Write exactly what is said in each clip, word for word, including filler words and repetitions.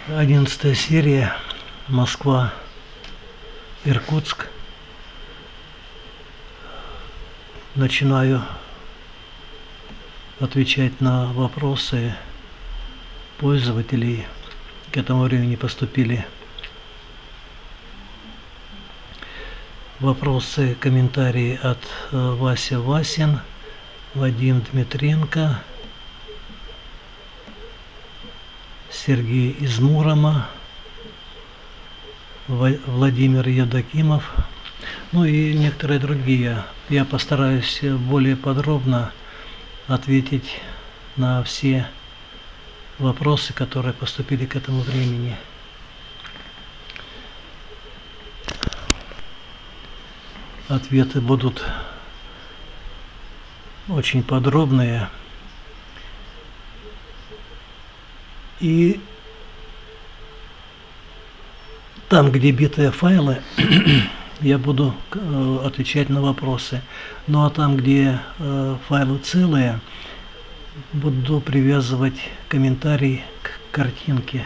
Одиннадцатая серия. Москва, Иркутск. Начинаю отвечать на вопросы пользователей. К этому времени поступили вопросы, комментарии от Вася Васин, Вадим Дмитренко, Сергей из Мурома, Владимир Евдокимов, ну и некоторые другие. Я постараюсь более подробно ответить на все вопросы, которые поступили к этому времени. Ответы будут очень подробные. И там, где битые файлы, я буду э, отвечать на вопросы. Ну а там, где э, файлы целые, буду привязывать комментарий к картинке.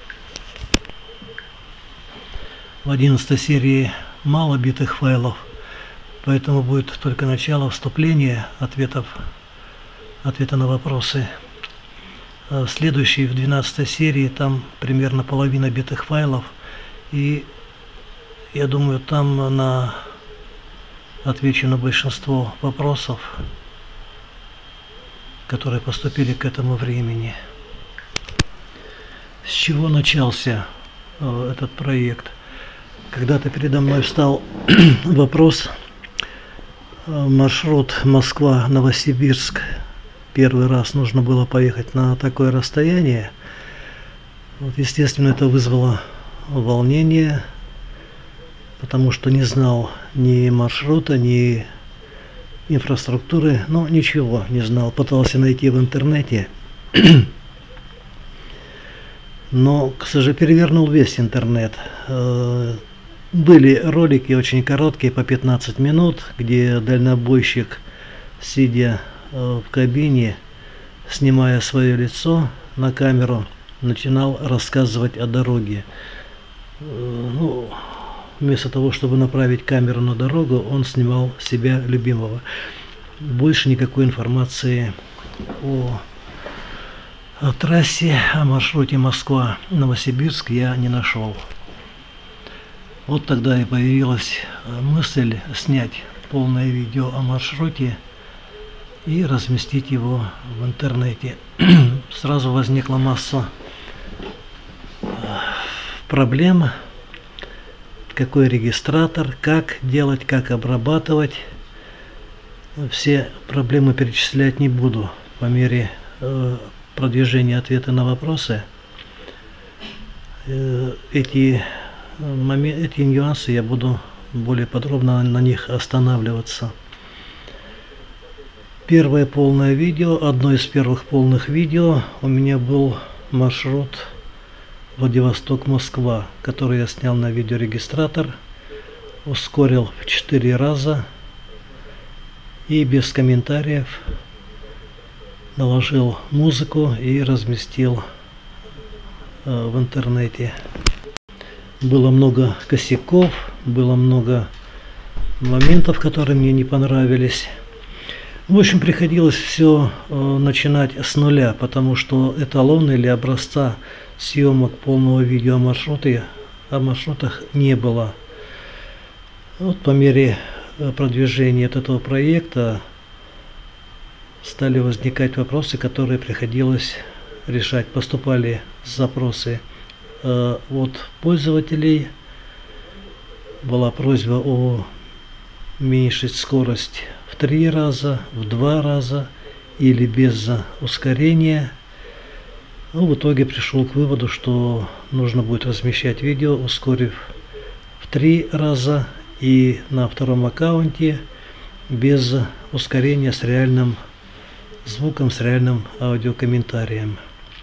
В одиннадцатой серии мало битых файлов, поэтому будет только начало вступления ответов, ответа на вопросы. В следующей, в двенадцатой серии, там примерно половина битых файлов, и я думаю, там на отвечу на большинство вопросов, которые поступили к этому времени. С чего начался э, этот проект? Когда-то передо мной встал вопрос, э, маршрут Москва-Новосибирск. Первый раз нужно было поехать на такое расстояние. Вот, естественно, это вызвало волнение, потому что не знал ни маршрута, ни инфраструктуры, но ничего не знал. Пытался найти в интернете, но, к сожалению, перевернул весь интернет. Были ролики очень короткие, по пятнадцать минут, где дальнобойщик, сидя в кабине, снимая свое лицо на камеру, начинал рассказывать о дороге. Ну, вместо того, чтобы направить камеру на дорогу, он снимал себя любимого. Больше никакой информации о, о трассе, о маршруте Москва-Новосибирск я не нашел. Вот тогда и появилась мысль снять полное видео о маршруте и разместить его в интернете. Сразу возникла масса проблем. Какой регистратор, как делать, как обрабатывать. Все проблемы перечислять не буду. По мере э, продвижения ответа на вопросы э, эти, моменты, эти нюансы я буду более подробно на них останавливаться. Первое полное видео, одно из первых полных видео у меня был маршрут Владивосток-Москва, который я снял на видеорегистратор, ускорил в четыре раза и без комментариев наложил музыку и разместил э, в интернете. Было много косяков, было много моментов, которые мне не понравились. В общем, приходилось все э, начинать с нуля, потому что эталона или образца съемок полного видео о маршруте, о маршрутах не было. Вот по мере продвижения от этого проекта стали возникать вопросы, которые приходилось решать. Поступали запросы э, от пользователей. Была просьба о уменьшить скорость в три раза, в два раза или без ускорения. Ну, в итоге пришел к выводу, что нужно будет размещать видео, ускорив в три раза и на втором аккаунте без ускорения, с реальным звуком, с реальным аудиокомментарием.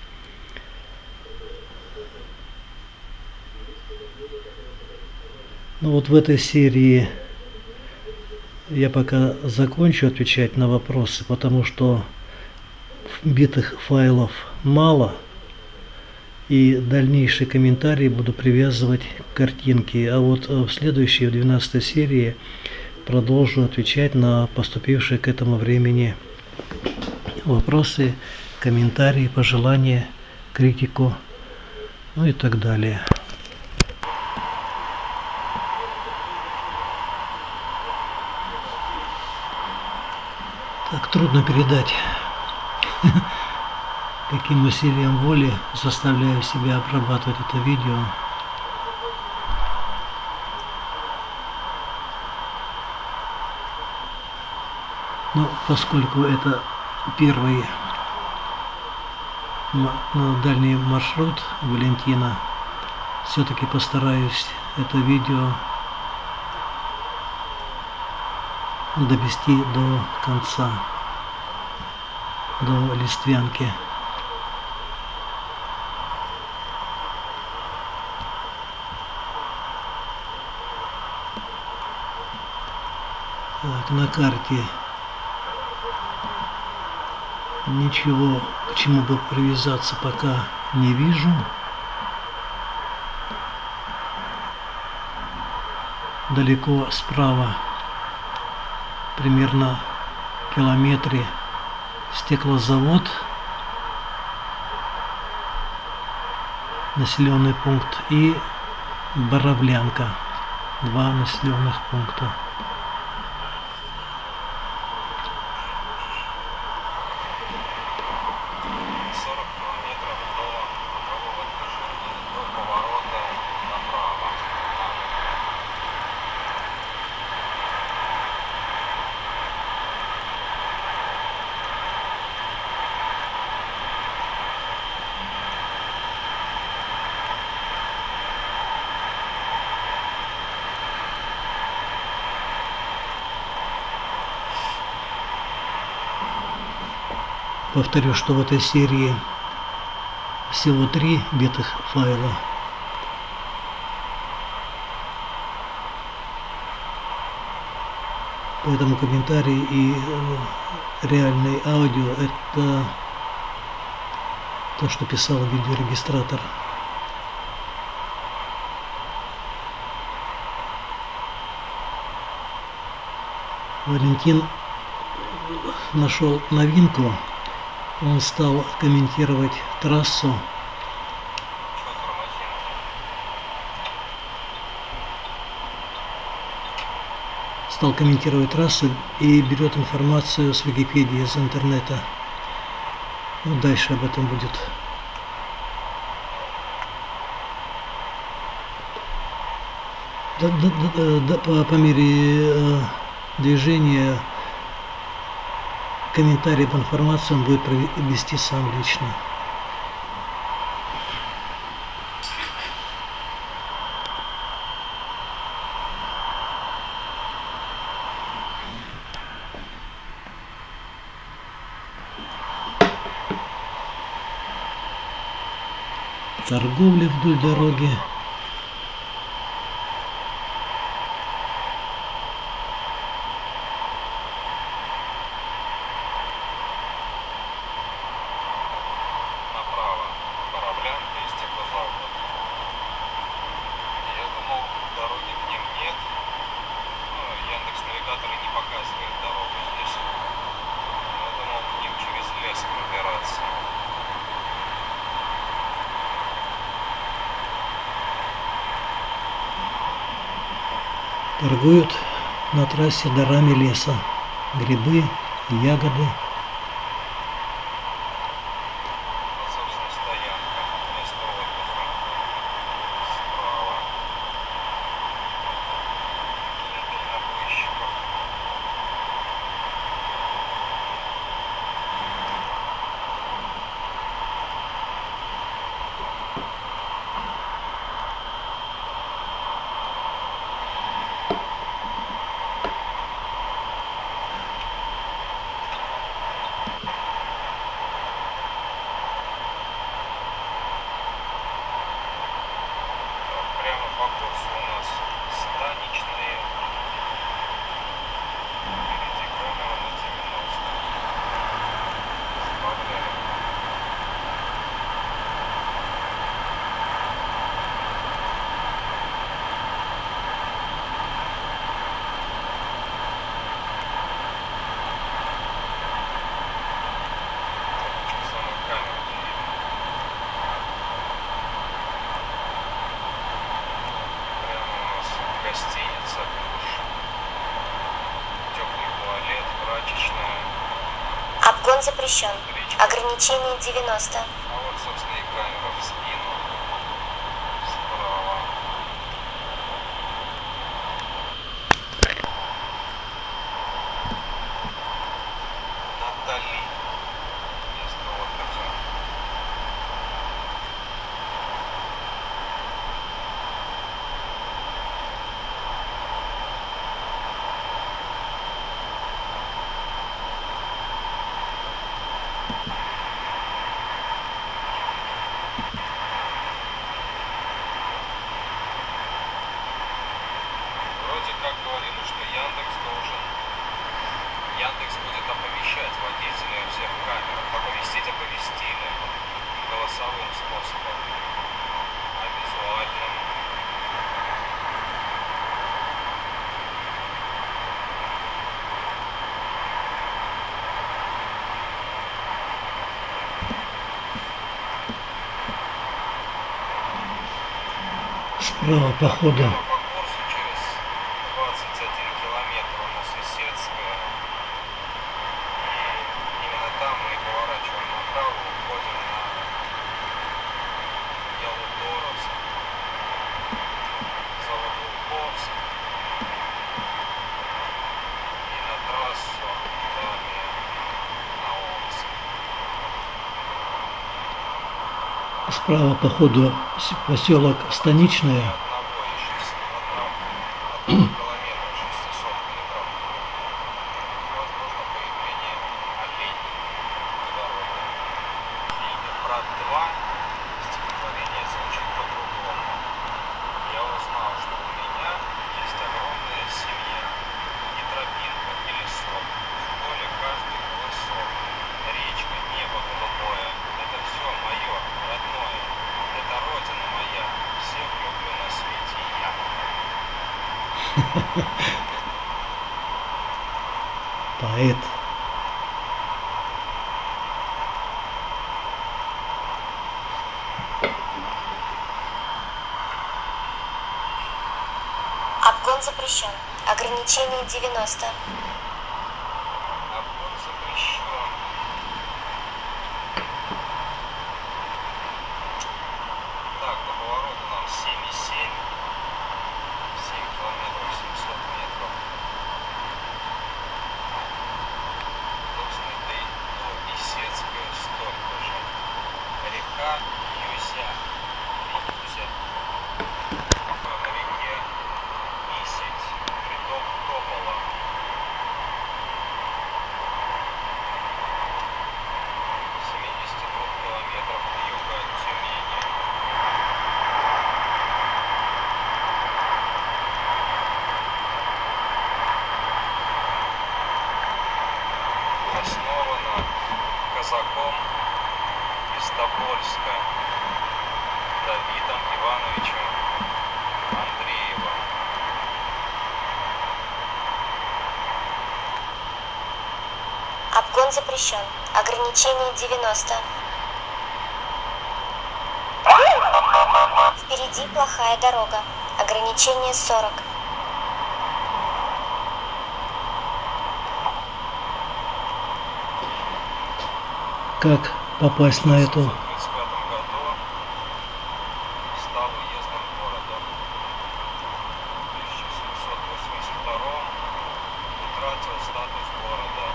Ну вот в этой серии я пока закончу отвечать на вопросы, потому что битых файлов мало, и дальнейшие комментарии буду привязывать к картинке. А вот в следующей, в двенадцатой серии, продолжу отвечать на поступившие к этому времени вопросы, комментарии, пожелания, критику, ну и так далее. Так, трудно передать, каким усилием воли заставляю себя обрабатывать это видео. Но поскольку это первый дальний маршрут Валентина, все-таки постараюсь это видео довести до конца, до Листвянки. Так, на карте ничего, к чему бы привязаться, пока не вижу. Далеко справа, примерно в километре, стеклозавод, населенный пункт, и Боровлянка, два населенных пункта. Повторю, что в этой серии всего три битых файла. Поэтому комментарии и реальный аудио — это то, что писал видеорегистратор. Валентин нашел новинку. Он стал комментировать трассу. Стал комментировать трассу и берет информацию с Википедии, из интернета. Вот дальше об этом будет. Да, да, да, да, по, по мере э, движения комментарий по информации он будет вести сам лично. Торговля вдоль дороги. Торгуют на трассе дарами леса. Грибы, ягоды. запрещен. Ограничение девяносто. А вот, собственно, и камера в спину. Справа. Натали. Место отдыха. Вроде как говорили, что Яндекс должен, Яндекс будет оповещать водителей о всех камерах. Оповестить оповестили голосовым способом, а визуальным. Справа по ходу По курсу через двадцать один километр у нас Исетская. И именно там мы и поворачиваем направо, уходим на Ялуторовск, Заводоуковск и на трассу далее на Омск. справа по ходу поселок Станичное. Одного еще с одного, одного километра шестисот метров. Возможно появление оленей на дороге. Книга «Брат два» стихотворение звучит по-другому. Я узнал, что у меня есть огромная семья. И тропинка, и лесок, в поле каждый голосок. Речка, небо голубое, это все мое, родное. Это родина моя, всех люблю на свете я. Поэт. Обгон запрещен. Ограничение девяносто. Обгон запрещен. Так, до поворота нам семь и семь. семь километров семьсот метров. Тосный до Исетская столько же. Река Юзя. Юзя. На реке Исеть. Приток Топола. семьдесят два километров до юга от Тюмени. Основана казаком из Тобольска Давидом Ивановичем Андреевым. Обгон запрещен. Ограничение девяносто. Впереди плохая дорога. Ограничение сорок. Как попасть на эту? В тысяча девятьсот тридцать пятом году стал уездным городом. В тысяча семьсот восемьдесят втором утратил статус города.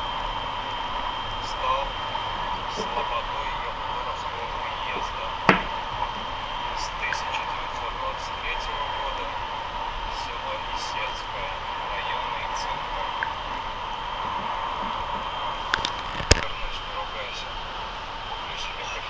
Стал слободой Ялуторовского уезда. С тысяча девятьсот двадцать третьего года село Исетское, районный центр. Вернусь, не ругайся. Куплю себе кофе.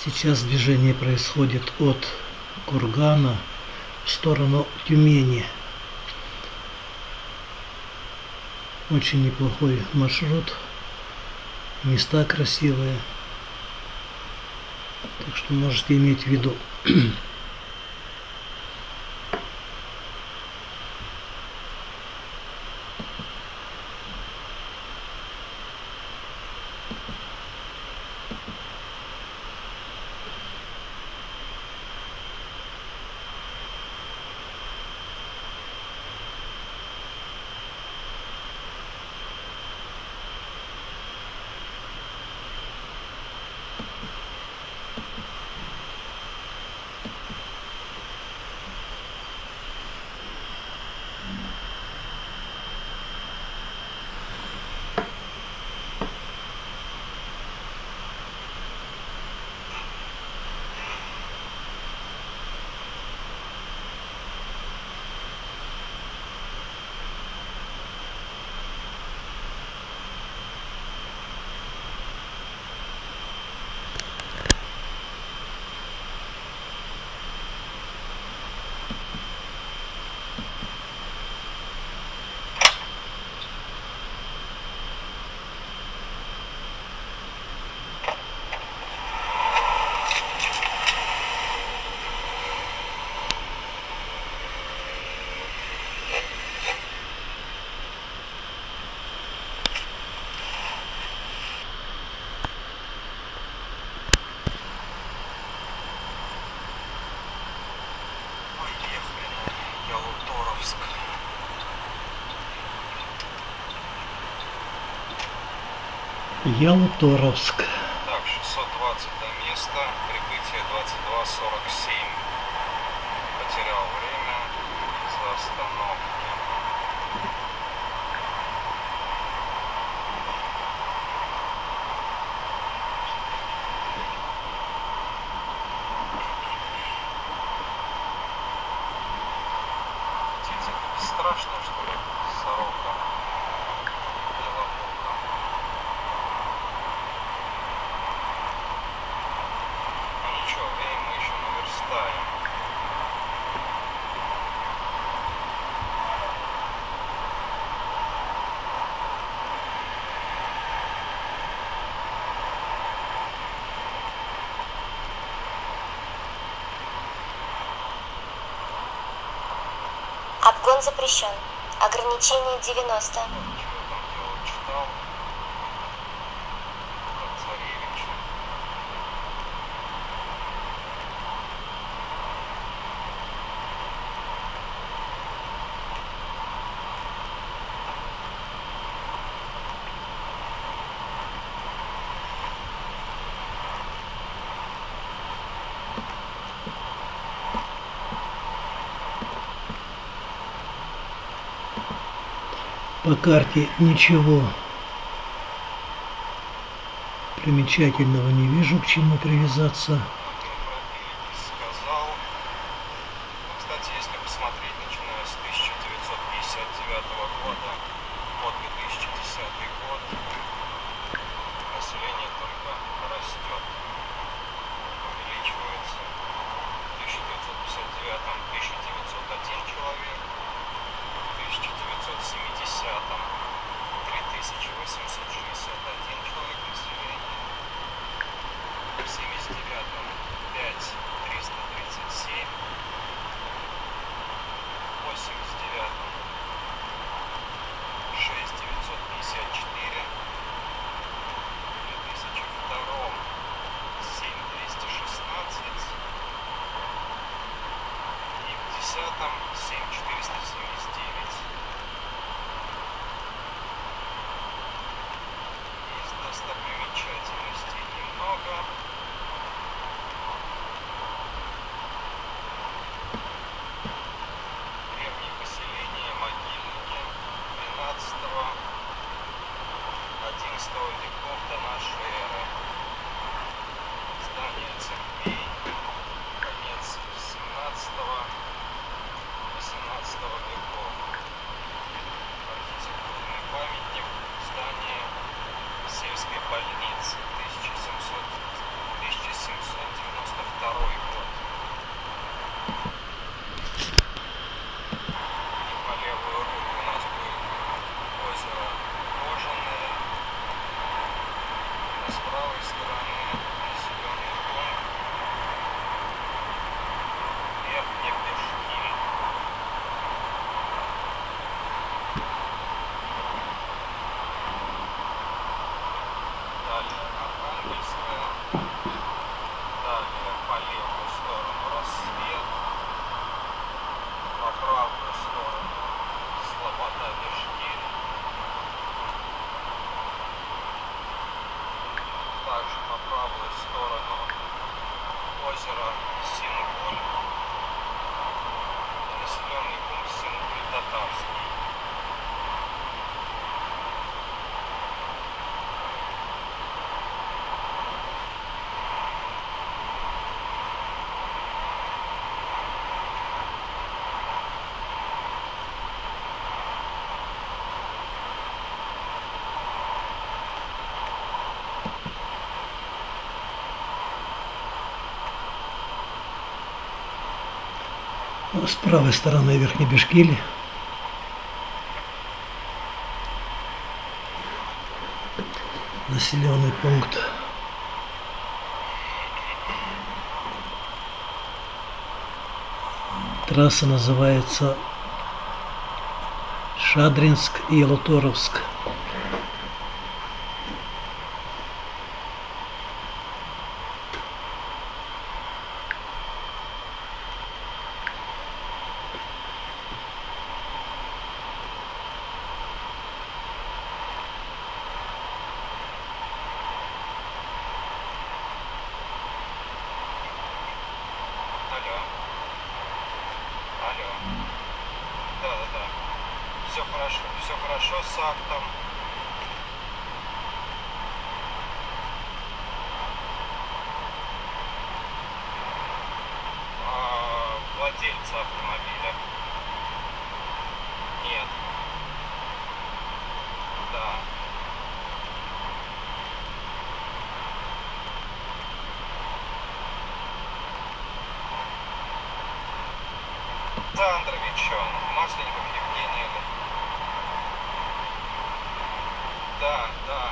Сейчас движение происходит от Кургана в сторону Тюмени. Очень неплохой маршрут. Места красивые. Так что можете иметь в виду. Ялуторовск. Так, шестьсот двадцать до места, прибытие двадцать два сорок семь. Потерял время из-за остановки. Птица страшная, что ли? Сорока. Белобока. Ну ничего, время мы еще наверстаем. Обгон запрещен. Ограничение девяносто. Чего там дело читал? Про царевича. По карте ничего примечательного не вижу, к чему привязаться. Сказал. Ну, кстати, если посмотреть, начиная с тысяча девятьсот пятьдесят девятого года по две тысячи десятый год, население только растет, увеличивается. В тысяча девятьсот пятьдесят девятом тысяча девятьсот один человек, в тысяча девятьсот семидесятом три тысячи восемьсот шестьдесят один человек населения, в семьдесят девятом пять триста тридцать семь, в восемьдесят девятом шесть девятьсот пятьдесят четыре, в две тысячи втором семь двести шестнадцать и в десятом семь четыреста семьдесят девять. Из достопримечательностей немного. Древние поселения, могильники двенадцатого-одиннадцатого веков до нашей эры. Здание церквей, конец семнадцатого-восемнадцатого веков. Архитектурный памятник, здание сельской больницы тысяча семьсот С правой стороны Верхний Бишкиль. Населенный пункт. Трасса называется Шадринск-Ялуторовск. Алло. Алло. Да, да, да. Все хорошо, все хорошо с актом. А, владельца автомобиля. Нет. Да. Александрович, он, Масленников Евгений. или- Да, да.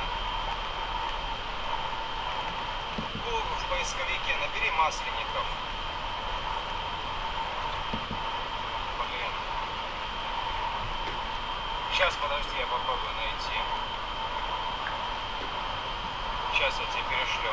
Google в поисковике набери Масленников. Блин. Сейчас, подожди, я попробую найти. Сейчас я тебе перешлю.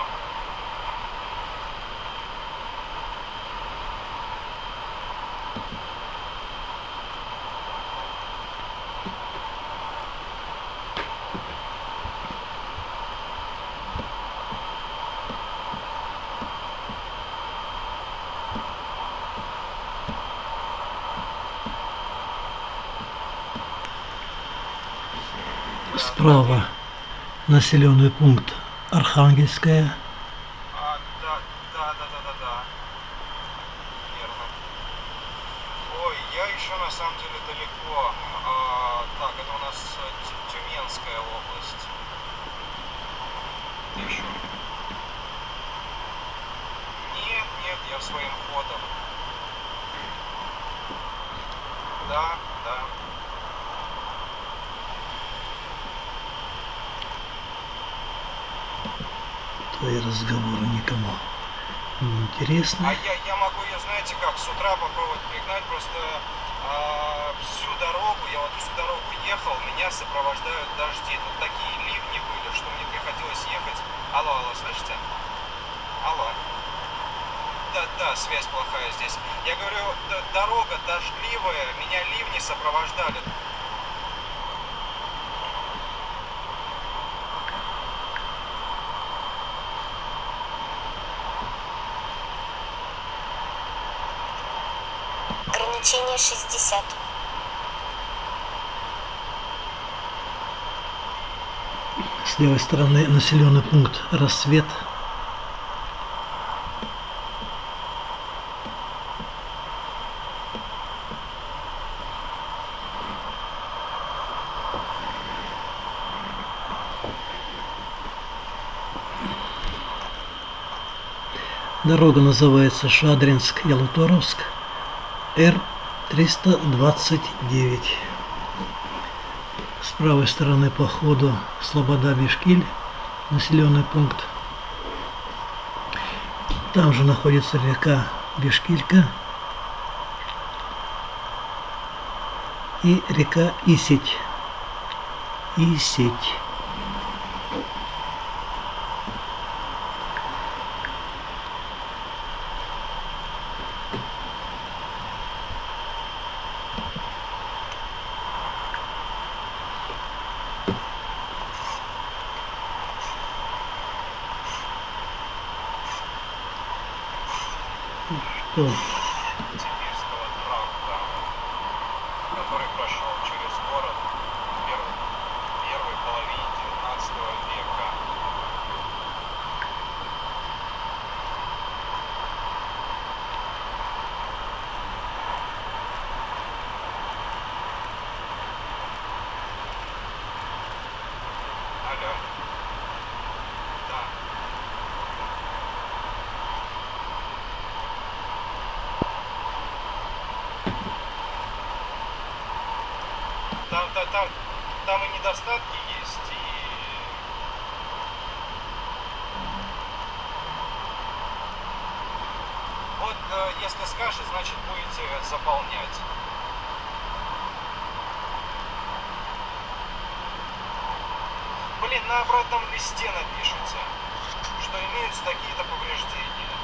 Справа населенный пункт Архангельская. А, да, да, да, да, да, да. Верно. Ой, я еще на самом деле далеко. А, так, это у нас э, Тю- Тюменская область. Ты еще? Нет, нет, я своим ходом. Да, да. Твои разговоры никому не интересны. А я, я могу ее, знаете как, с утра попробовать пригнать, просто а, всю дорогу, я вот всю дорогу ехал, меня сопровождают дожди. Тут такие ливни были, что мне приходилось ехать. Алло, алло, слышите? Алло. Да, да, связь плохая здесь. Я говорю, д- дорога дождливая, меня ливни сопровождали. Ограничение шестьдесят. С левой стороны населенный пункт Рассвет. Дорога называется Шадринск-Ялуторовск, Р триста двадцать девять. С правой стороны по ходу Слобода-Бишкиль, населенный пункт. Там же находится река Бишкилька и река Исеть. Исеть. Что? Сибирского тракта, который прошел через город в первой, первой половине девятнадцатого века. Алло. Да. Там, та- там, там и недостатки есть, и вот э, если скажешь, значит будете заполнять. Блин, на обратном листе напишите, что имеются такие-то повреждения.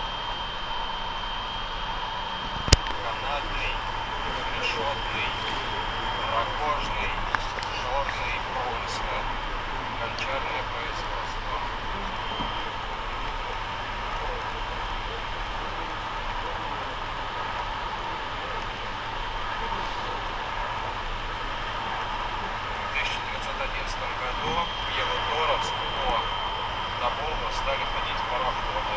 Канатный, решетный, рогожный, черный, промысла, гончарное производство. В тысяча девятьсот одиннадцатом году в Елуторовск по Тоболу стали ходить пароходы.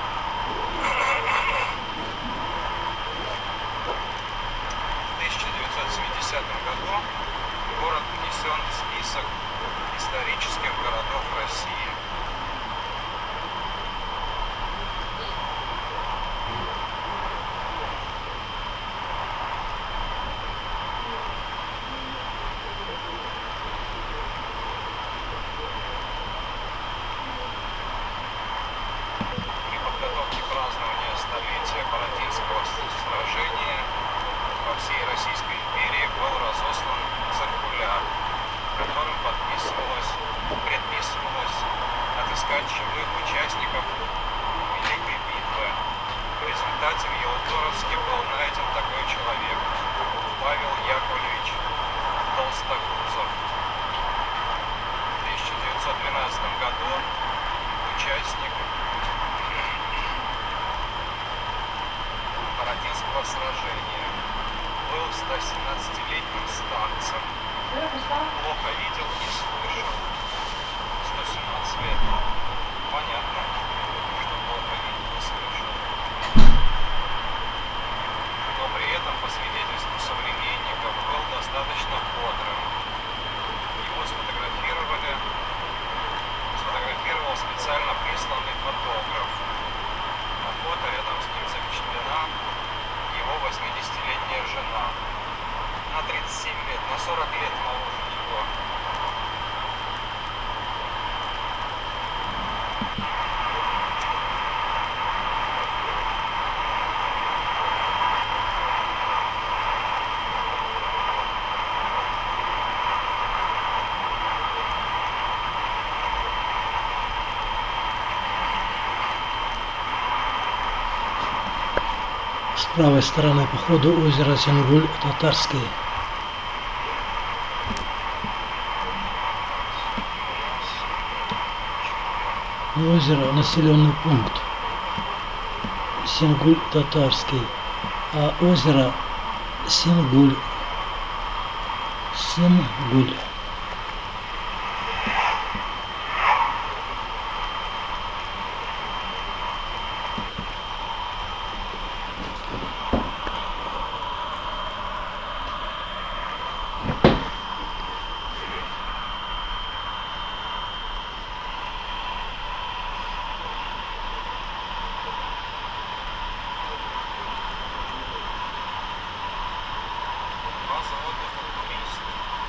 В тысяча девятьсот семидесятом году город внесен в список исторических городов России. При подготовке празднования столетия Бородинского сражения по всей Российской империи был разослан циркуляр, в котором подписывалось, предписывалось отыскать живых участников Великой битвы. В результате в Елуторовске был найден такой человек – Павел Яковлевич Толстокузов. В тысяча девятьсот двенадцатом году участник Бородинского сражения. Был стосемнадцатилетним старцем. Плохо видел и слышал. сто семнадцать лет. Понятно, что плохо видел и слышал. Но при этом, по свидетельству современников, был достаточно бодрым. Его сфотографировали, сфотографировал специально присланный фотограф. На фото рядом с ним запечатлена его восьмидесятилетняя жена. На тридцать семь лет, на сорок лет моложе него. С правой стороны по ходу озеро Сингуль-Татарский. Озеро – населенный пункт Сингуль-Татарский, а озеро Сингуль. Сингуль. База отдыха турист.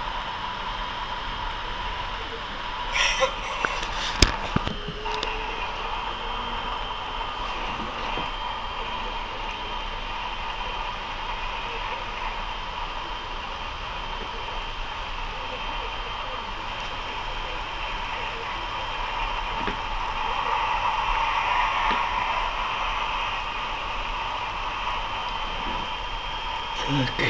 Так.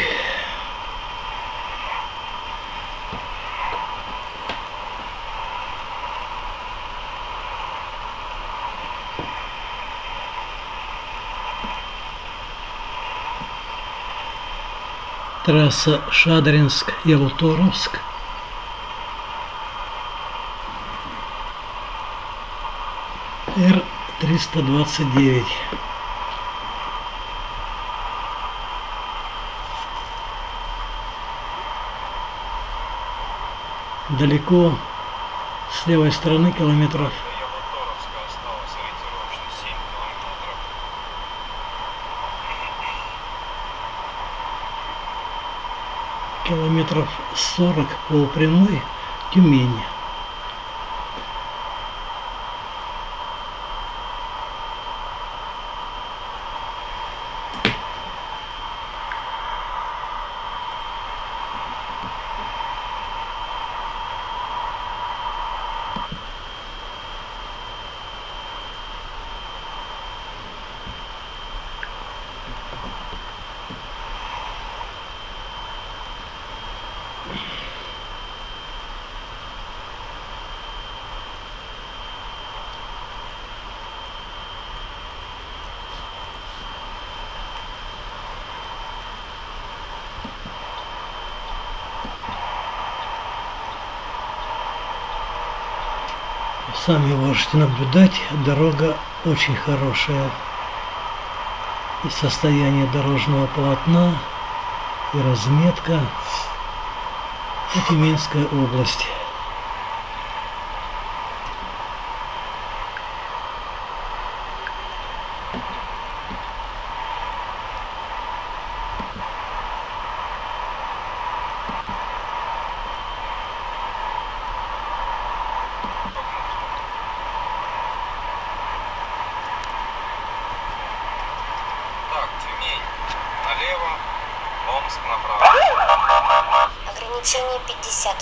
Трасса Шадринск-Ялуторовск. Р триста двадцать девять. Далеко с левой стороны километров До Ялуторовска осталось ориентировочно семь километров. километров сорок по прямой Тюмень. Сами можете наблюдать, дорога очень хорошая. И состояние дорожного полотна, и разметка. Это Тюменская область. Налево, Омск направо. Ограничение пятьдесят.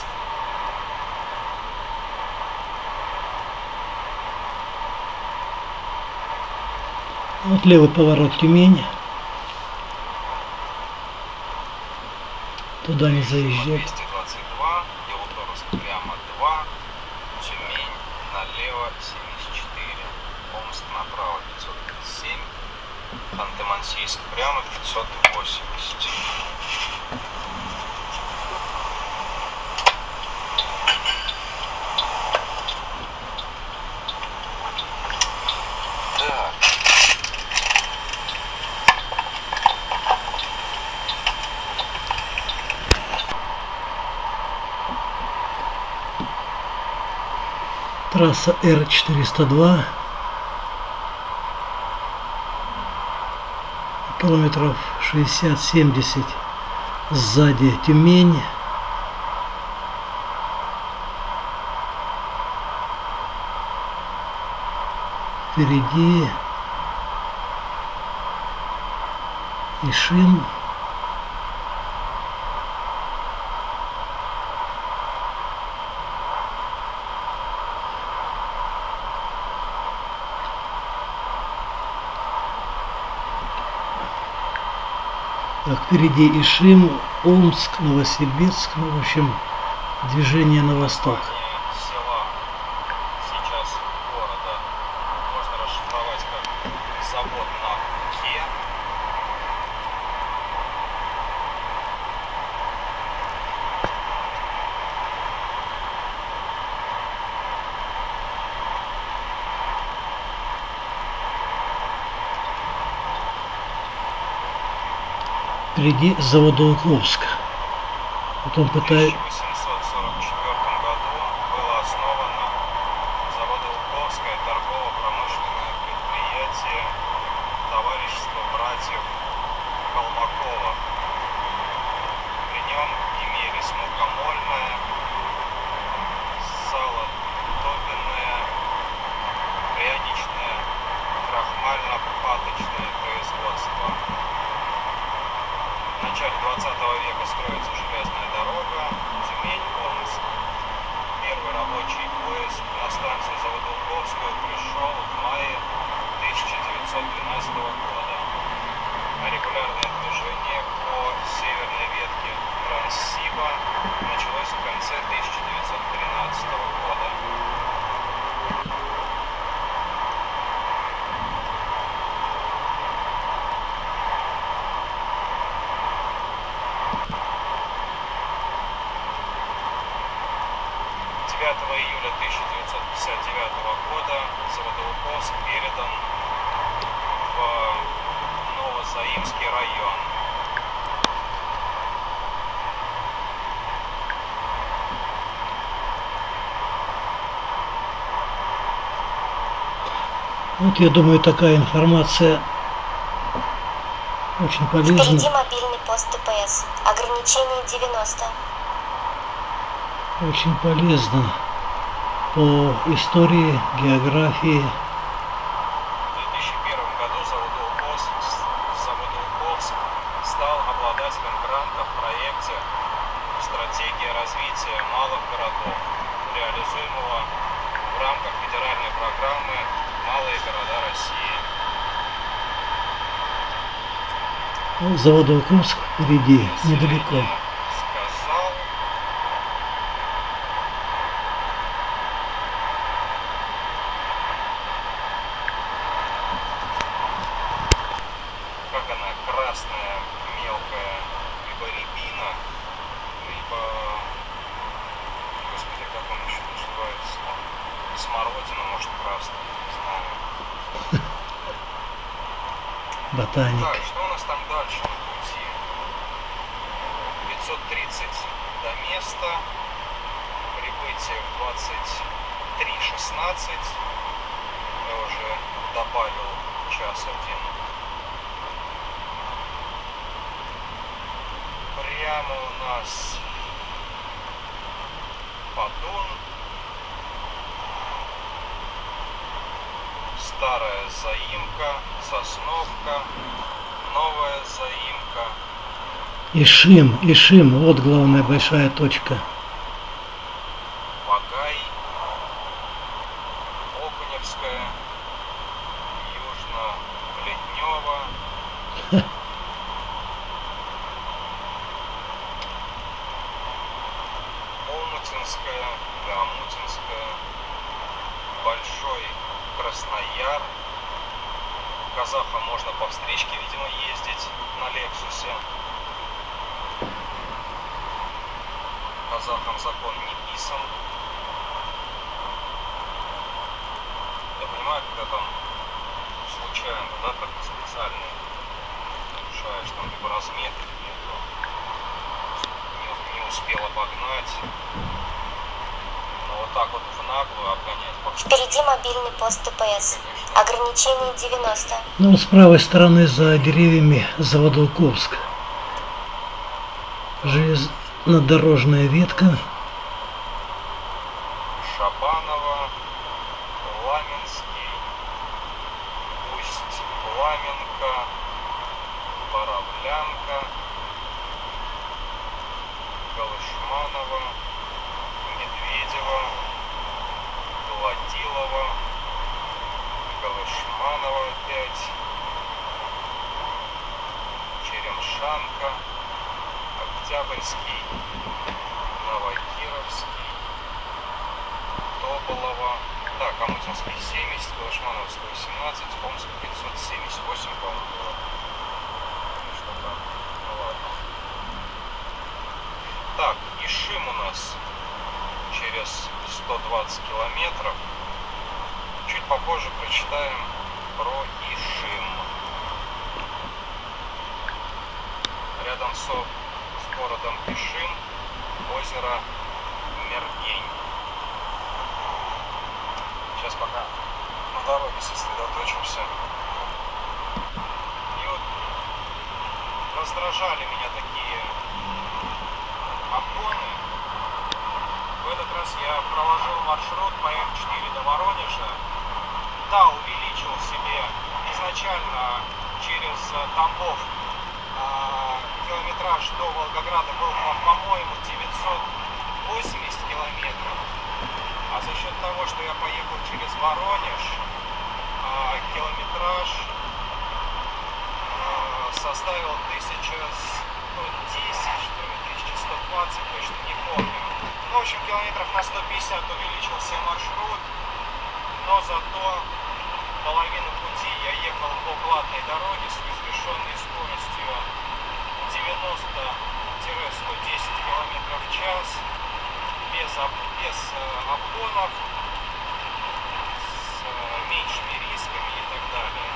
Вот левый поворот Тюмень. Туда не заезжать. двести двадцать два, Ялуторовск прямо два, Тюмень налево семьдесят четыре, Омск направо пятьсот тридцать семь, Ханты-Мансийск прямо пятьсот восемьдесят. Так. Трасса Р четыреста два. Километров шестьдесят-семьдесят. Сзади Тюмень. Впереди Ишим. Так, впереди Ишим, Омск, Новосибирск, ну, в общем, движение на восток. Села сейчас города можно расшифровать как завод на Ке. Впереди Заводоуковск. Потом В пытаюсь... тысяча восемьсот сорок четвёртом году было основано Заводоуковское торгово-промышленное предприятие Товарищества братьев Колмаковых. При нем имелись мукомольное, сало-тобенное, пряничное, крахмально-паточное производство. В начале двадцатого века строится железная дорога Тюмень-Омск. Первый рабочий поезд на станцию Заводоуковскую пришел в мае тысяча девятьсот двенадцатого года. А регулярное движение по северной ветке Транссиба началось в конце тысяча девятьсот тринадцатого года. девятого июля тысяча девятьсот пятьдесят девятого года Заводоуковск передан в Новозаимский район. Вот, я думаю, такая информация очень полезно. Впереди мобильный пост ДПС. Ограничение девяносто. Очень полезно по истории, географии. В две тысячи первом году завод Укос, завод Укос стал обладателем гранта в проекте «Стратегия развития малых городов», реализуемого в рамках федеральной программы «Малые города России». Завод Укос впереди, недалеко. Сказал. Как она, красная, мелкая, либо рябина, либо, господи, как он еще называется, смородина, может, красная, не знаю. Ботаник. Так, что у нас там дальше на пути? пятьсот тридцать до места, прибытие в двадцать три шестнадцать, я уже добавил час один. Прямо у нас Подон, старая заимка, Сосновка, новая заимка, Ишим, Ишим, вот главная большая точка. Багай, Окуневская, Южно-Плетнева, Омутинская, Гамутинская, Большой Краснояр. Казахам можно по встречке, видимо, ездить на Лексусе. Казахам закон не писан. Я понимаю, когда там случайно, да, как специально решаешь там либо разметки нету, не, не успел обогнать. Но вот так вот в наглую обгонять по Впереди мобильный пост ДПС. Ограничение девяносто. Ну, с правой стороны за деревьями Заводоуковск. Железнодорожная ветка. Шабанова, Ламинский, Усть-Ламенка, Боровлянка, Галышманова, Медведева, Гладилова, Галышманова опять, Черемшанка, Октябрьский, Новокировский, Тоболова, так, Амутинский семьдесят, Галышмановский восемнадцать, Омск пятьсот семьдесят восемь, по-моему, было. Что там? Ну ладно. Так, Ишим у нас через сто двадцать километров. Чуть попозже прочитаем про Ишим. Рядом с, с городом Ишим озеро Мергень. Сейчас пока на дороге сосредоточимся. И вот раздражали меня такие обгоны. В этот раз я проложил маршрут по эм четыре до Воронежа. Да, увеличил себе изначально через Тамбов э, километраж до Волгограда был, по-моему, девятьсот восемьдесят километров. А за счет того, что я поехал через Воронеж, э, километраж э, составил тысяча десять, что ли, тысяча сто двадцать, точно не помню. Ну, в общем, километров на сто пятьдесят увеличился маршрут, но зато половину пути я ехал по платной дороге с разрешенной скоростью девяносто - сто десять километров в час, без, без э, обгонов, с э, меньшими рисками и так далее.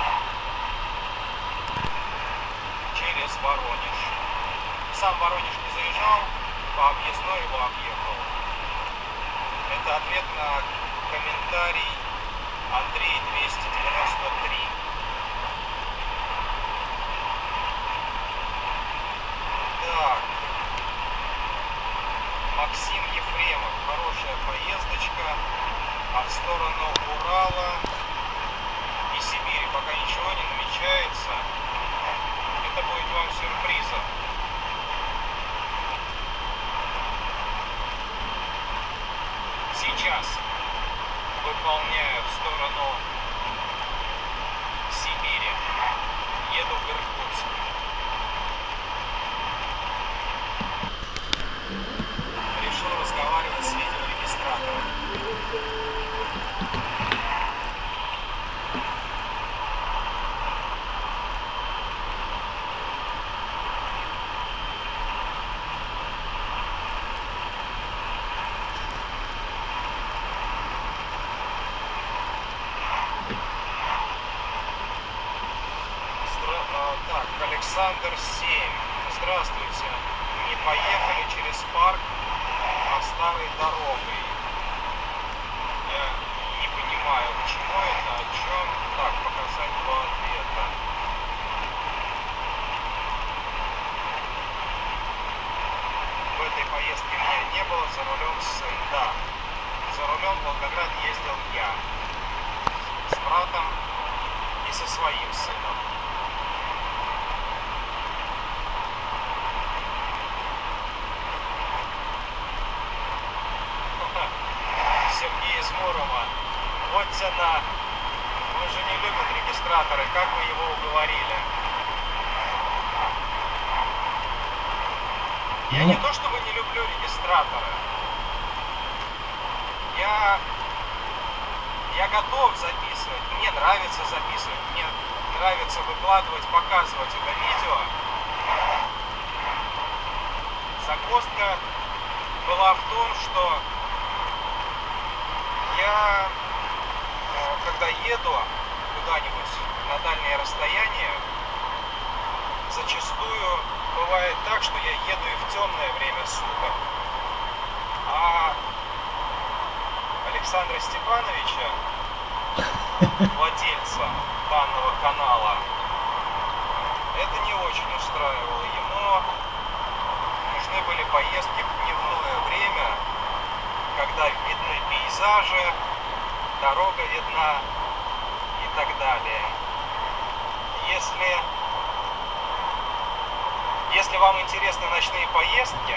Через Воронеж. Сам Воронеж не заезжал, по объездной его объехал. Это ответ на комментарий Андрей двести девяносто три. А в сторону Урала и Сибири пока ничего не намечается. Это будет вам сюрпризом. Сейчас выполняю в сторону Сибири. Еду в Иркутск. Решил разговаривать с видеорегистратором. Так, Александр семь. Здравствуйте. Не поехали через парк, а старой дорогой. Я не понимаю, к чему это, о чем. Так, показать два ответа. В этой поездке меня не было, за рулем сын. Да, за рулем в Волгоград ездил я. С братом и со своим сыном. Сергей из Мурома. Вот цена. Он же не любит регистраторы. Как вы его уговорили? Я не то чтобы не люблю регистраторы. Я, я готов записывать. Мне нравится записывать. Мне нравится выкладывать, показывать это видео. Загвоздка была в том, что я, когда еду куда-нибудь на дальнее расстояние, зачастую бывает так, что я еду и в темное время суток. А Александра Степановича, владельца данного канала, это не очень устраивало. Ему нужны были поездки в дневное время, когда видны пейзажи, дорога видна и так далее. Если, если вам интересны ночные поездки,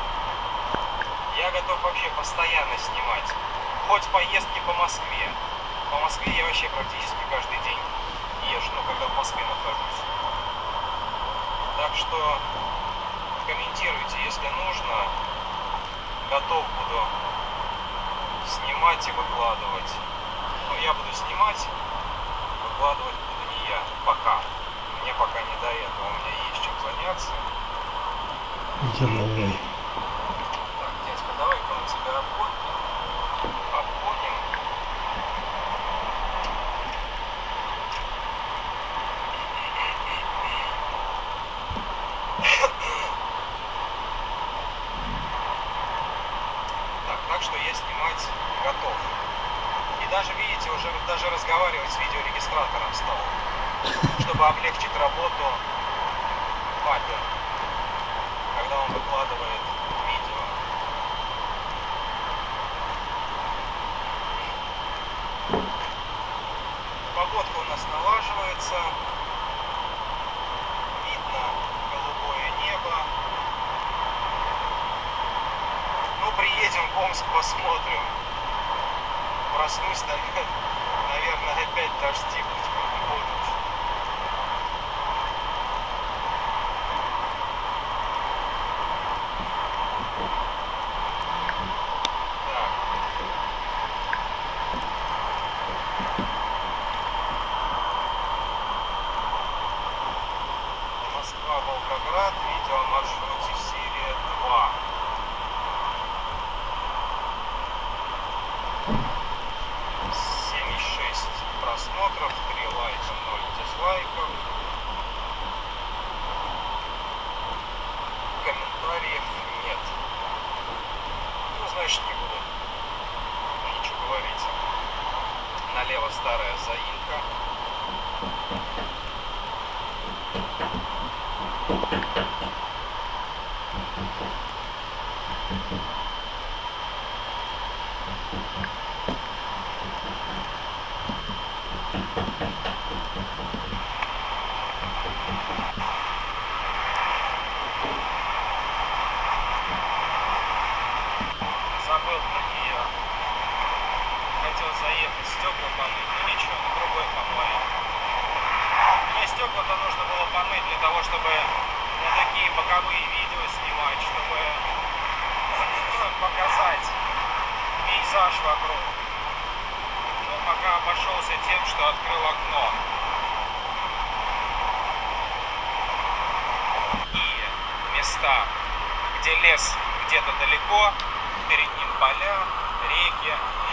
я готов вообще постоянно снимать. Хоть поездки по Москве. По Москве я вообще практически каждый день езжу, ну, когда в Москве нахожусь. Так что комментируйте, если нужно. Готов буду снимать и выкладывать. Ну, я буду снимать, выкладывать буду не я. Пока. Мне пока не до этого. У меня есть чем заняться. Давай. Так, дядька, давай-ка мы тебя обходим. Обходим. Так, так что я снимать готов. И даже, видите, уже даже разговаривать с видеорегистратором стал, чтобы облегчить работу папе, когда он выкладывает видео. Погодка у нас налаживается. Видно голубое небо. Ну, приедем в Омск, посмотрим. Проснусь, наверное, опять дожди будут. Так. Москва-Волгоград, видео о маршруте, серия два. семьдесят шесть просмотров, три лайка, ноль дизлайков. Комментариев нет. Ну, значит, не буду ничего говорить. Налево старая заимка. Забыл про нее. Хотел заехать, стекла помыть, ну ничего, на другой помоем. Мне стекла-то нужно было помыть для того, чтобы на такие боковые видео снимать, чтобы показать пейзаж вокруг. Ну, пока обошелся тем, что открыл окно. И места, где лес где-то далеко, перед ним поля, реки.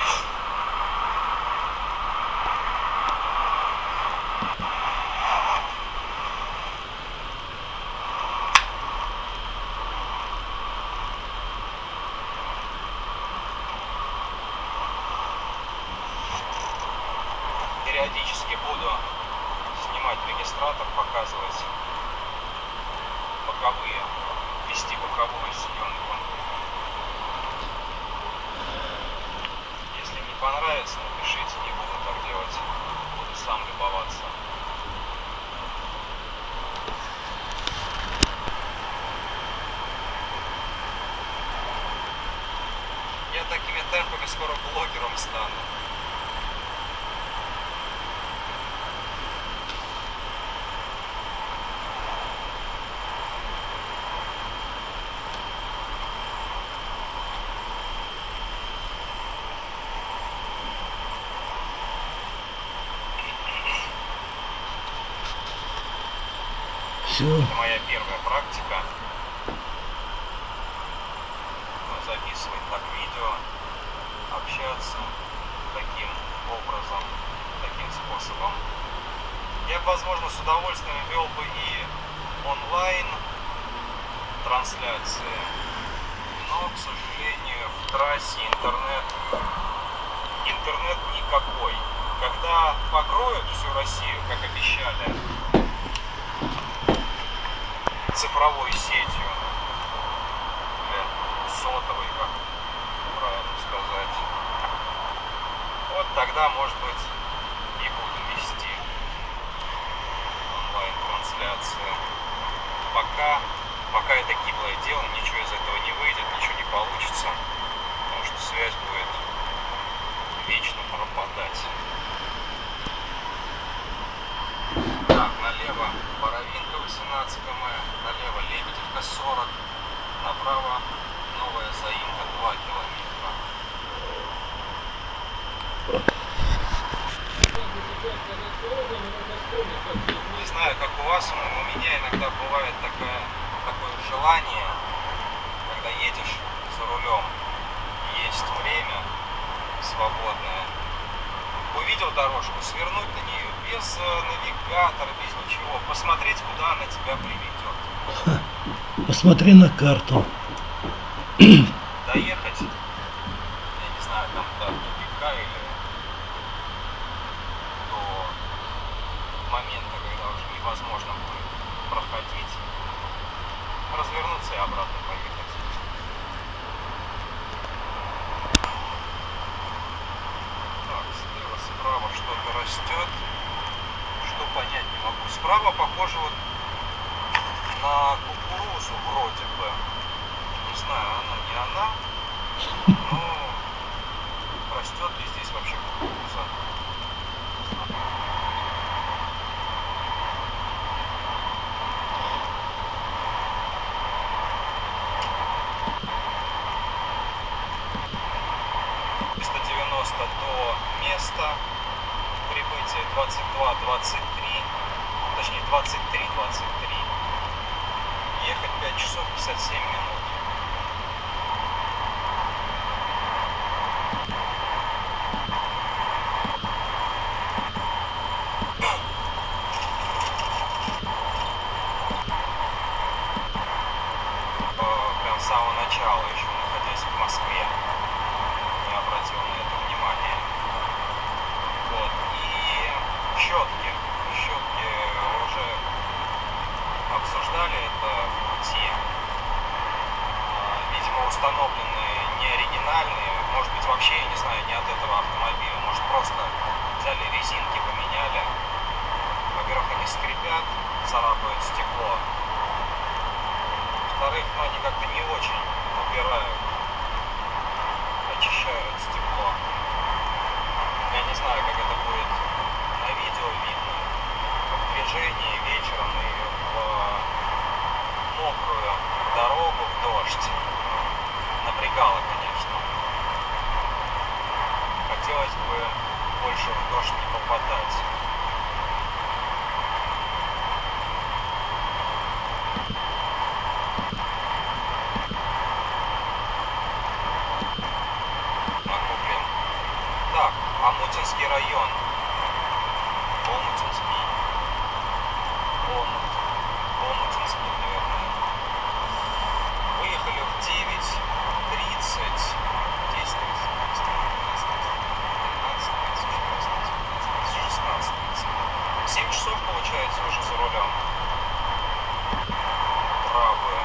Периодически буду снимать регистратор, показывать боковые, вести боковую съемку. Если не понравится, напишите, не буду так делать. Буду сам любоваться. Я такими темпами скоро блогером стану. Все. Это моя первая практика. Записывать так видео, общаться таким образом, таким способом. Я, возможно, с удовольствием вел бы и онлайн трансляции, но, к сожалению, в трассе интернет, интернет никакой. Когда покроют всю Россию, как обещали, цифровой сетью, или сотовой, как правильно сказать, вот тогда, может быть, и буду вести онлайн-трансляции. Пока, пока это гиблое дело, ничего из этого не выйдет, ничего не получится, потому что связь будет вечно пропадать. Так, налево Боровинка восемнадцать километров, налево Лебедевка сорок, направо Новая Заимка два километра. Не знаю, как у вас, но у меня иногда бывает такое, такое желание, когда едешь за рулем, есть время свободное, увидел дорожку, свернуть на нее без навигатора, без ничего, посмотреть, куда она тебя приведет. Посмотри на карту. Доехать, я не знаю, там до тупика или до момента, когда уже невозможно будет проходить, развернуться и обратно поехать. Так, слева, справа что-то растет. Что понять не могу. Справа похоже вот на кукурузу вроде бы. Не знаю, она не она. Но растет ли здесь вообще кукуруза? триста девяносто до места. Прибытие двадцать два двадцать три. Точнее двадцать три двадцать три. Ехать пять часов пятьдесят семь минут. Прям с самого начала, еще находясь в Москве, не обратил на это внимания. Вот. И щетки. Щетки уже обсуждали это в пути. Видимо, установленные не оригинальные. Может быть, вообще, я не знаю, не от этого автомобиля. Может, просто взяли резинки, поменяли. Во-первых, они скрипят, царапают стекло. Во-вторых, ну, они как-то не очень убирают, очищают стекло. Я не знаю, как это будет на видео видно, в движении вечером и в мокрую дорогу, в дождь. Напрягало, конечно. Хотелось бы больше в дождь не попадать. Накуплен. Так, Омутинский район. Омутинский. Омут. Омутинский, наверное. Выехали в девять тридцать. десять тридцать, тринадцать тридцать, четырнадцать тридцать, шестнадцать тридцать. семь часов получается уже за рулем. Правую.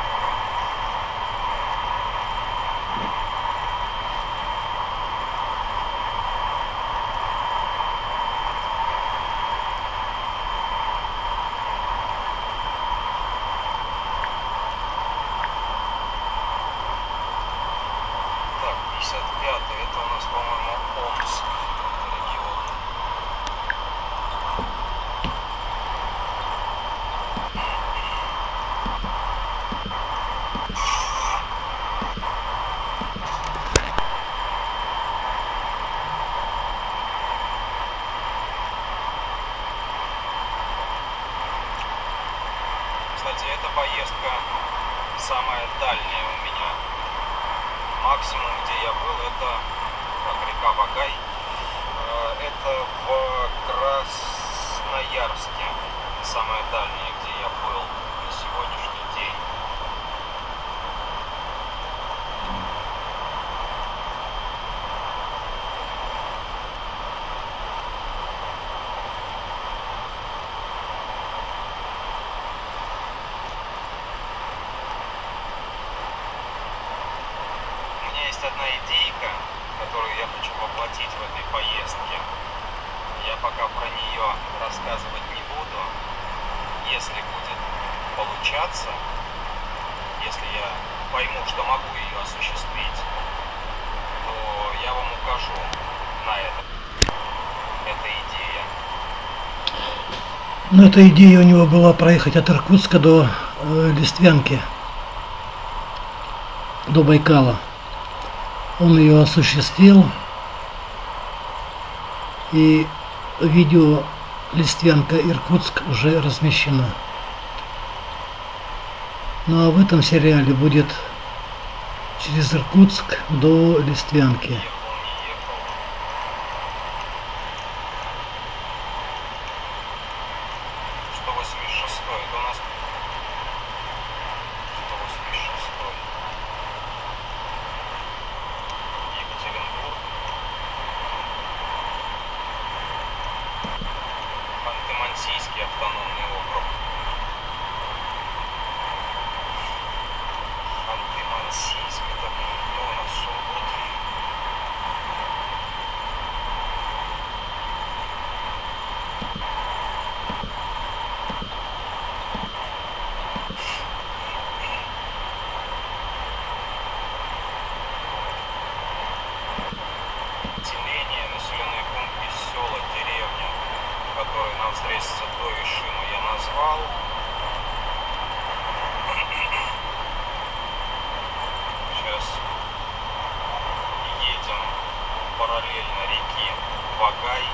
Так, пятьдесят пятый, это у нас, по-моему, Омск регион. Кстати, эта поездка самая дальняя у меня. Максимум, где я был, это как река Багай. Э, Это в Красноярске. Самое дальнее, где я был на сегодняшний день. У меня есть одна идейка, которую я хочу воплотить в этой поездке. Я пока про нее рассказывать не буду. Если будет получаться, если я пойму, что могу ее осуществить, то я вам укажу на это. Эта идея. Но эта идея у него была проехать от Иркутска до э, Листвянки, до Байкала. Он ее осуществил, и видео Листвянка-Иркутск уже размещено. Ну а в этом сериале будет через Иркутск до Листвянки. Ехал, не ехал. сто восемьдесят шестой. Это у нас сто восемьдесят шестой. Екатеринбург. Ханты-Мансийский автономный округ. Ханты-Мансийск. Это кто у нас? Сургут. Селение, населенный пункт и села, деревня, которые нам встретятся до Ишима, я назвал. Сейчас едем параллельно реке Багай.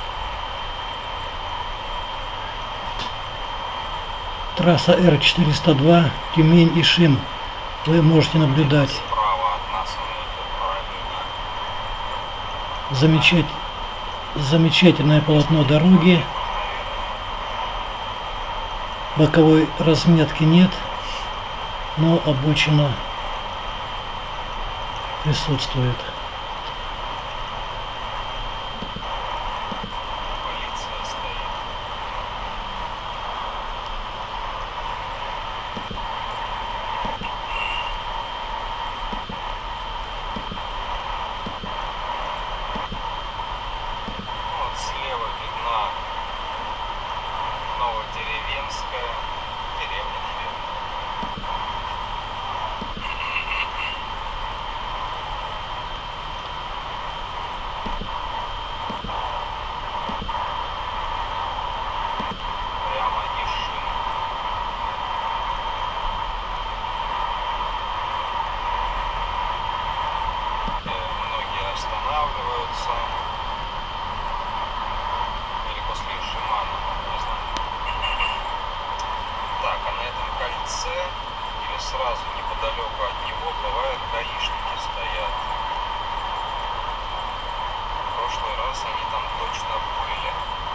Трасса Р четыреста два, Тюмень-Ишим. Вы можете наблюдать. Справа от нас он идет параллельно. Замечать, замечательное полотно дороги. Боковой разметки нет, но обочина присутствует. Полиция стоит. Вот слева Прямо Ишим. Многие останавливаются. Или после Ишимана, не знаю. Так, а на этом кольце или сразу неподалеку от него бывают гаишники стоят. В прошлый раз они там точно были.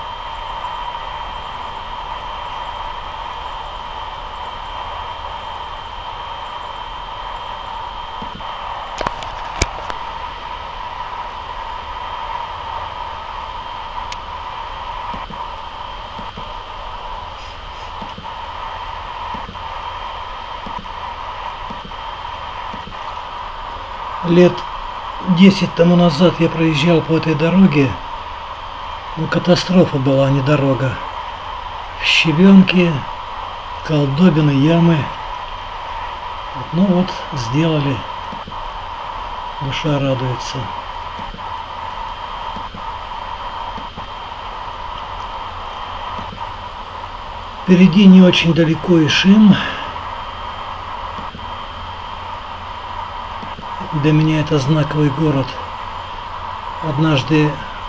Лет десять тому назад я проезжал по этой дороге. Ну, катастрофа была, а не дорога. Щебенки, колдобины, ямы. Ну вот, сделали. Душа радуется. Впереди не очень далеко Ишим. Для меня это знаковый город. Однажды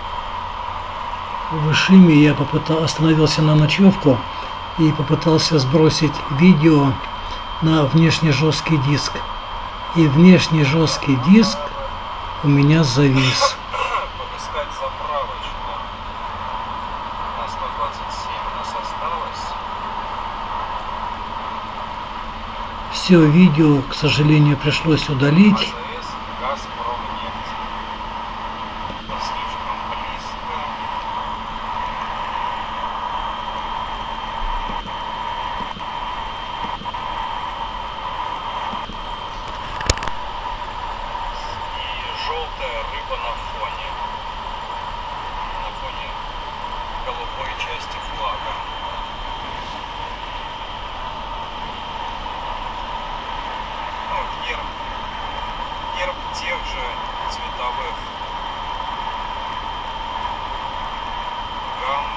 в Ишиме я попытал, остановился на ночевку и попытался сбросить видео на внешне жесткий диск. И внешне жесткий диск у меня завис. Подыскать заправочку на сто двадцать семь у нас осталось. Все видео, к сожалению, пришлось удалить. АЗС Газпромнефть. Слишком близко. И желтая рыба на фоне. На фоне голубой части флага. Ну, герб, герб тех же цветовых гамм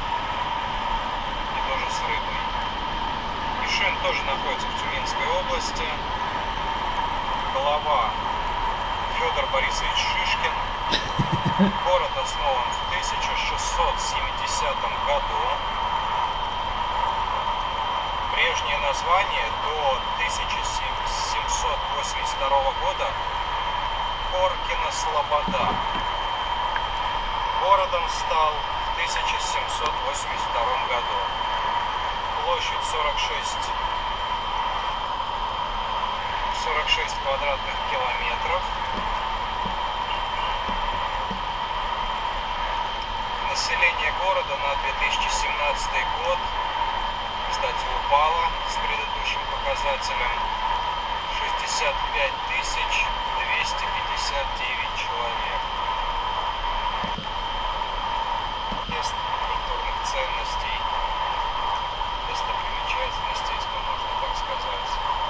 и тоже с рыбой. Ишим тоже находится в Тюменской области. Голова Федор Борисович Шишкин. Город основан в тысяча шестьсот семидесятом году. Прежнее название до тысяча семьсот восемьдесят второго года Коркино Слобода. Городом стал в тысяча семьсот восемьдесят втором году. Площадь сорок шесть, сорок шесть квадратных километров. Население города на две тысячи семнадцатый год, кстати, упало с предыдущим показателем, шестьдесят пять тысяч двести пятьдесят девять человек. Мест культурных ценностей, достопримечательностей, если можно так сказать.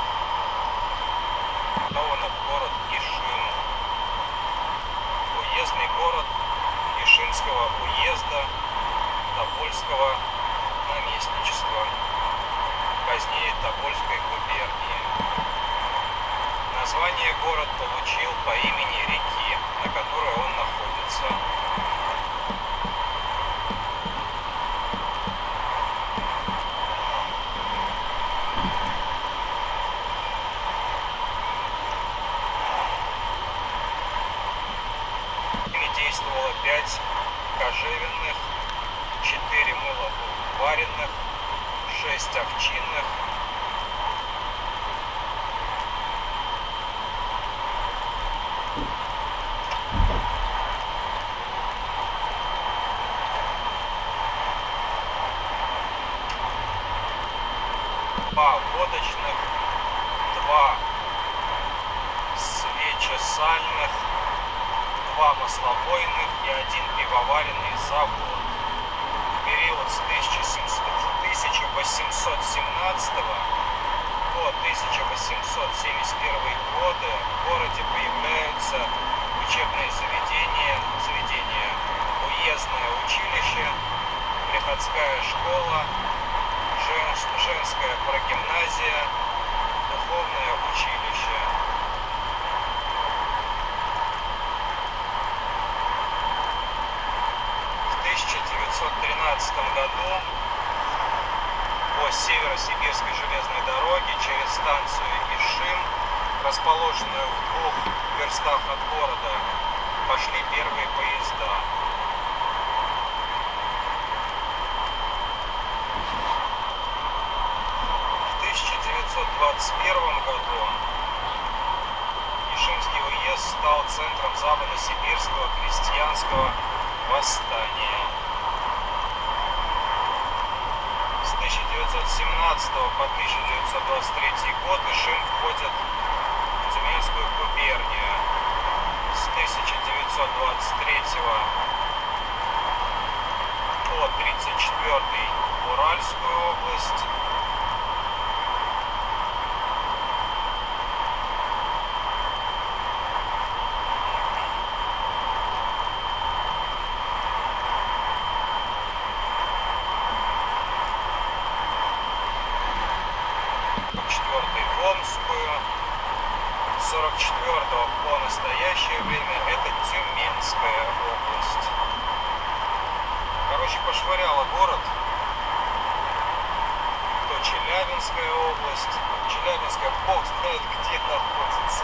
Основан город Ишим. Уездный город Ишимского уезда Тобольского наместничества, позднее Тобольской губернии. Название город получил по имени реки, на которой он находится. Действовало пять кожевенных, четыре мыловаренных, шесть овчинных, два водочных, два свечесальных, два маслобойных и один пивоваренный завод. В период с тысяча восемьсот семнадцатого по тысяча восемьсот семьдесят первый годы в городе появляются учебные заведения, заведения, уездное училище, приходская школа, жен- женская прогимназия, духовное училище. В тысяча девятьсот тринадцатом году по Северо-Сибирской железной дороге через станцию Ишим, расположенную в двух верстах от города, пошли первые поезда. В тысяча девятьсот двадцать первом году Ишимский уезд стал центром западно-сибирского крестьянского восстания. С тысяча девятьсот семнадцатого по тысяча девятьсот двадцать третий год Ишим входит в Тюменскую губернию. С тысяча девятьсот двадцать третьего по тридцать четвёртый Уральскую область. Четвертый в Омскую, с сорок четвёртого по настоящее время это Тюменская область. Короче, пошвыряла город. То Челябинская область, Челябинская, бог знает где находится.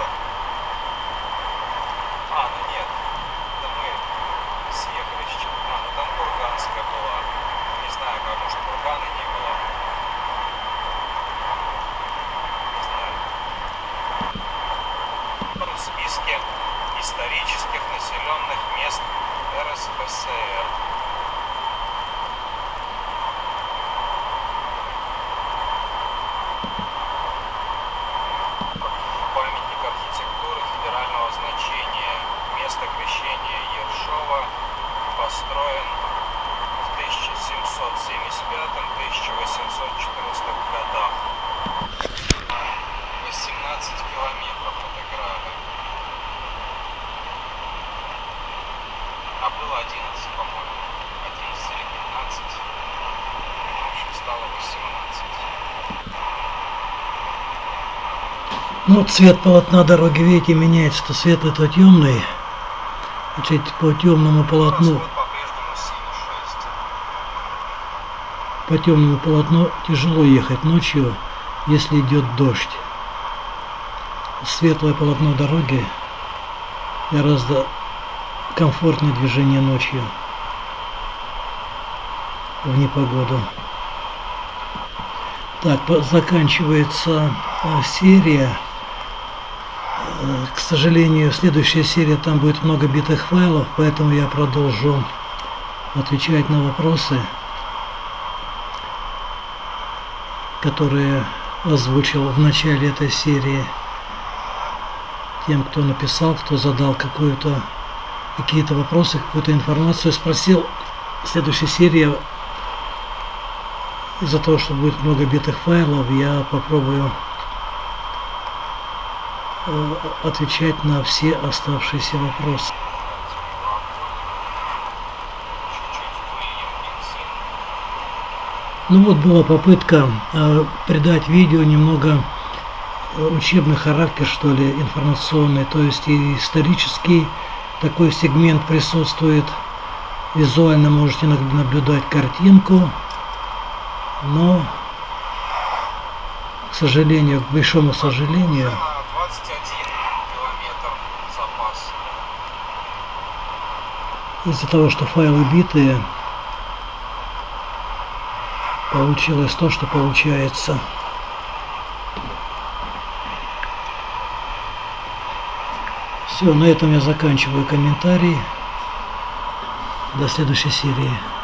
А, ну нет, да мы съехали с Чел- А, ну там Курганская была. Не знаю, как, может, Кургана не было. В списке исторических населенных мест эр эс эф эс эр. Памятник архитектуры федерального значения. Место крещения Ершова построен в тысяча семьсот семьдесят пятом — тысяча восемьсот четырнадцатом годах. восемнадцать километров отыграли. А было одиннадцать, по-моему. одиннадцать или пятнадцать. В общем, стало восемнадцать. Ну, цвет полотна дороги, видите, меняется, то светлый, то темный. Значит, по темному полотну, Расход по-прежнему синий шесть. по темному полотну тяжело ехать ночью, если идет дождь. Светлое полотно дороги гораздо комфортнее движение ночью в непогоду. Так, по- заканчивается э, серия. Э, К сожалению, следующая серия, там будет много битых файлов, поэтому я продолжу отвечать на вопросы, которые озвучил в начале этой серии. Тем, кто написал, кто задал какую-то какие-то вопросы, какую-то информацию, спросил. Следующая серия, из-за того, что будет много битых файлов, я попробую э, отвечать на все оставшиеся вопросы. Чуть-чуть выльем бензин. Ну вот была попытка э, придать видео немного э, учебный характер, что ли, информационный, то есть и исторический такой сегмент присутствует. Визуально можете наг- наблюдать картинку, но, к сожалению, к большому сожалению, На двадцать один километр запас. из-за того, что файлы битые, получилось то, что получается. Все, на этом я заканчиваю комментарий. До следующей серии.